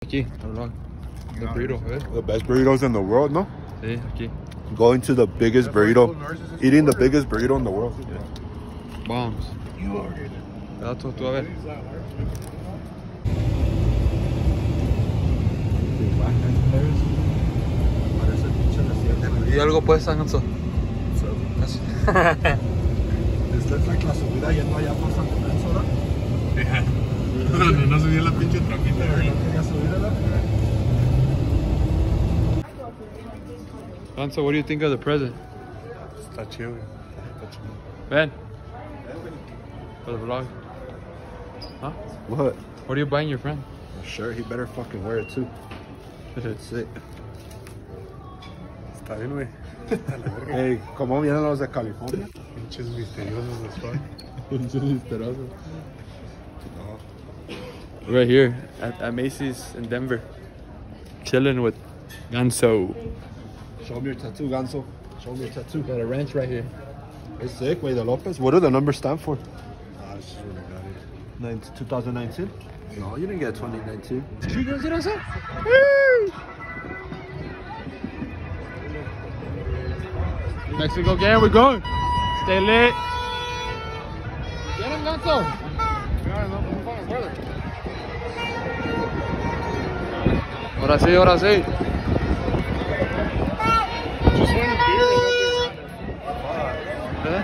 Aquí, el vlog. The burrito, The best burritos in the world, no? Sí, aquí. Going to the biggest burrito, eating the biggest burrito in the world. Bombs. Dato, tú a ver. Y algo pues, Sangonzo. This looks like la subida yendo allá por San Lorenzo, ¿no? No subí la pinche trapita, güey. Quería subirla. Sangonzo, what do you think of the present? Está chido, güey. Ben. For the vlog. Huh? What? What are you buying your friend? Sure, he better fucking wear it too. That's it. Está bien, güey. Hey, ¿cómo vienen los de California? Pinches misteriosos los fuck. Right here at Macy's in Denver. Chilling with Ganso. Show me your tattoo, Ganso. Show me your tattoo. Got a ranch right here. It's sick, güey, de Lopez. What do the numbers stand for? Ah, this is really good. 2019? No, you didn't get 2019. Did you guys get us up? Mexico gang, we're going. Stay lit. Get him, Ganso. Ahora sí, ahora sí. ¿Eh?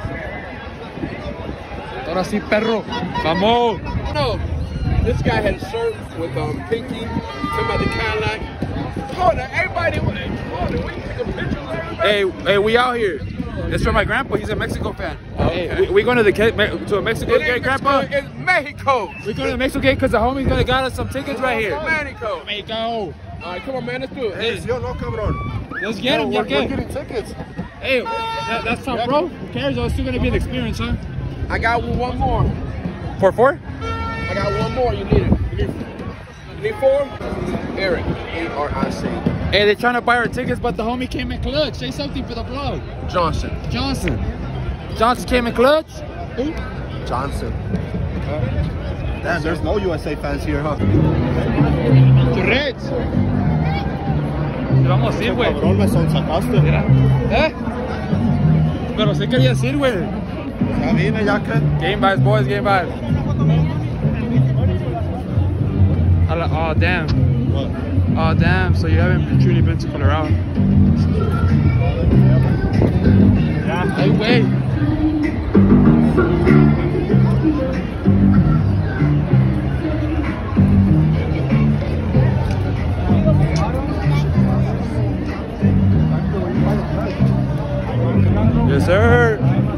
Ahora sí, perro. Vamos. No, this guy had served with Pinky, talking about the Cadillac. Oh, now everybody, we take a picture with everybody. Hey, we out here. It's for my grandpa. He's a Mexico fan. Okay. Hey, we going to a Mexico game, grandpa. It's Mexico. We going to the Mexico game because the homie's gonna got us some tickets right here. Mexico. Mexico. All right, come on, man, let's do it. Hey, Yo, no, cabrón. let's get him. We're Yeah, getting tickets. Hey, that's tough, bro. Who cares? Though? It's still gonna be an experience, huh? I got one more. For four? I got one more. You need it. You need four? Eric, A-R-I-C. Hey, they're trying to buy our tickets, but the homie came in clutch. Say something for the vlog. Johnson. Johnson came in clutch. Who? Johnson. Damn, there's no USA fans here, huh? Churrets. Te vamos a ir, güey. Cabrón, me sonsacaste. Mira. Pero sí querías ir, güey. Ya vine, ya que. Game vibes, boys, game vibes. Oh, damn. What? Oh, damn. So you haven't truly been to Colorado. Hey, wait. Yes, sir.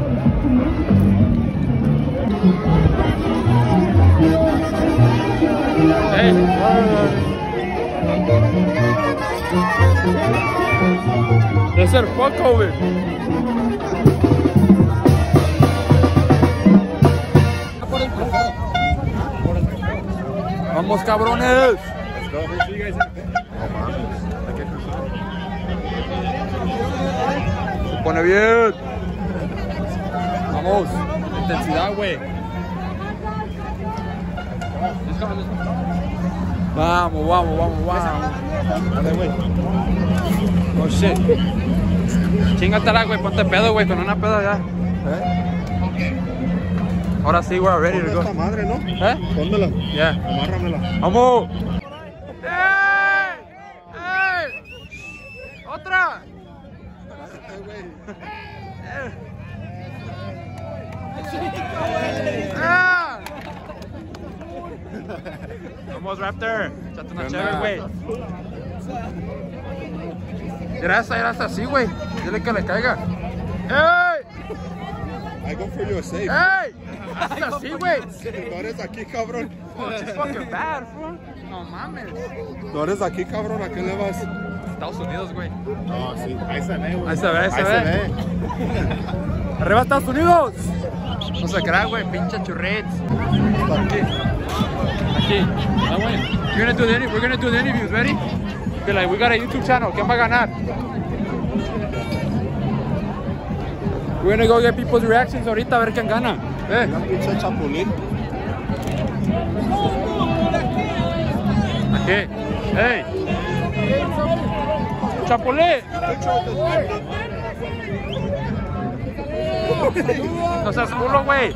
Hey. Yes, sir. Fuck COVID. Vamos, cabrones. Se pone bien. Vamos. Intensidad, güey. Vamos, vamos, vamos, vamos. Dale, güey. Oh, shit. Chingatela, güey. Ponte pedo, güey. Con una peda ya. Ahora sí, we're ready to go. Esta madre, ¿no? Póndela. Yeah. Amárramela. ¡Vamos! ¡Ey! ¡Ey! ¡Otra! ¡Ah! Vamos, Raptor. Échate una chévere, güey. Era esa así, güey. Dile que le caiga. ¡Ey! I go for USA. ¡Ey! Hasta así, güey. No eres aquí, cabrón. Oh, she's fucking bad, bro. No mames. No eres aquí, cabrón. ¿A qué le vas? Estados Unidos, güey. No, sí. Ahí se ve, güey. Ahí se ve, ahí se ve. ¡Arriba Estados Unidos! No se crea, güey. Pinche churrets. Aquí. Aquí. Ah, güey. We're gonna do the interviews. Ready? Be like, we got a YouTube channel. ¿Quién va a ganar? We're gonna go get people's reactions ahorita a ver quién gana. Pinche chapulín. Aquí. Hey. Chapulé. No seas culo, güey.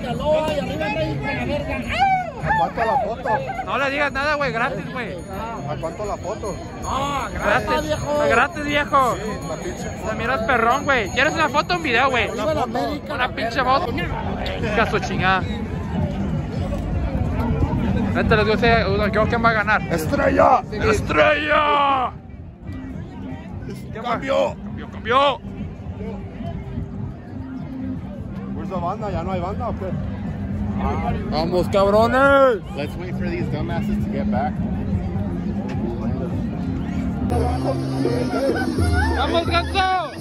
¿A cuánto la foto? No le digas nada, güey. Gratis, güey. ¿A cuánto la foto? Gratis. Gratis, viejo. Te miras perrón, güey. ¿Quieres una foto o un video, güey? Una pinche foto. Caso chingada. Vente, les digo, ¿quién va a ganar? ¡Estrella! ¡Estrella! ¡Cambio! ¡Cambió! Where's the banda? ¿Ya no hay banda o qué? ¡Vamos, cabrones! Let's wait for these dumbasses to get back. ¡Vamos, ganso!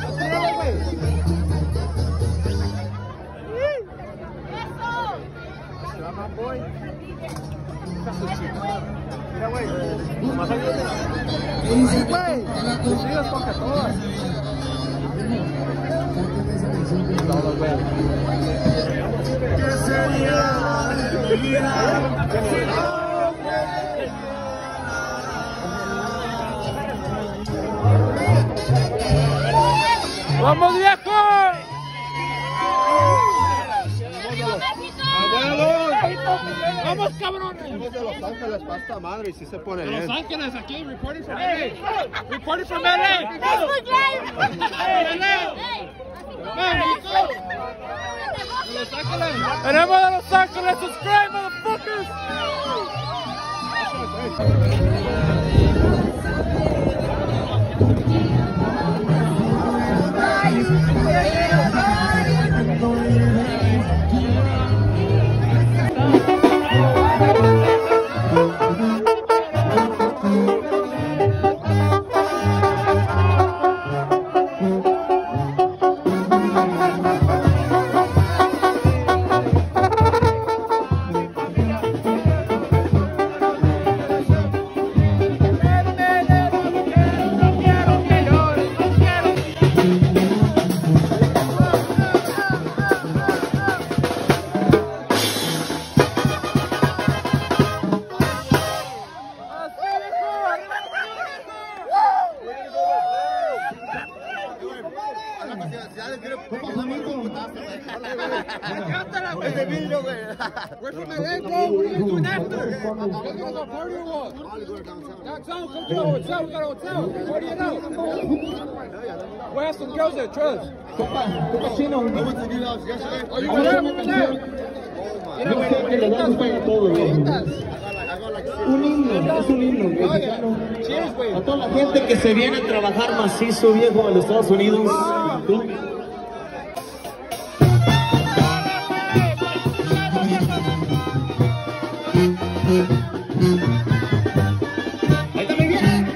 Mira, güey. Güey, tú sigues con que todas. ¡Vamos, viejo! ¡Vamos, cabrones! Somos de Los Ángeles, pasta madre, y sí se pone bien. Los Ángeles, aquí, reporting from LA. Reporting from LA. Los Ángeles. Tenemos a Los Ángeles, subscribe, motherfuckers. We're from LA, bro. What are you guys doing after? You guys gonna go party or what? Downtown, come to the hotel. We got a hotel. Party it out. We'll have some girls there, trust. I went to New York yesterday. Oh, you were there? We were there. Un himno, es un himno mexicano. A toda la gente que se viene a trabajar macizo, viejo, a los Estados Unidos. Ahí está muy bien.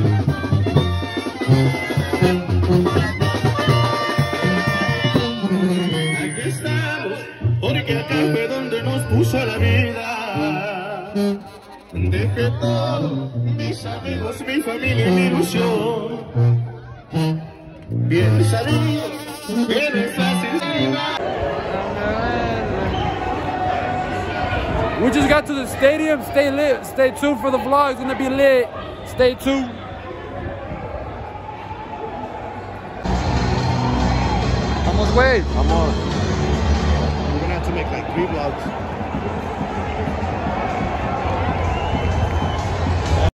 Aquí estamos, porque acá fue donde nos puso la vida. Dejé todo, mis amigos, mi familia y mi ilusión. Bien sabido, bien es fácil. We just got to the stadium. Stay lit. Stay tuned for the vlog. It's gonna be lit. Stay tuned. Vamos, güey. Vamos. We're gonna have to make like 3 vlogs.